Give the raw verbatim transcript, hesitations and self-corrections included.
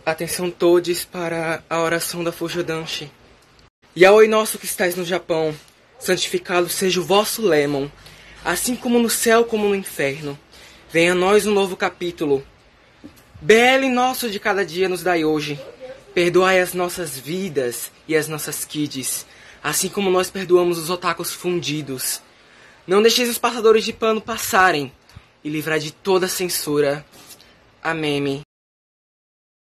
Atenção todos para a oração da Fujodanshi. Yaoi nosso que estais no Japão, santificado seja o vosso Lemon, assim como no céu como no inferno. Venha a nós um novo capítulo. B L nosso de cada dia nos dai hoje. Perdoai as nossas vidas e as nossas kids, assim como nós perdoamos os otakus fundidos. Não deixeis os passadores de pano passarem, e livrai de toda censura. Amém.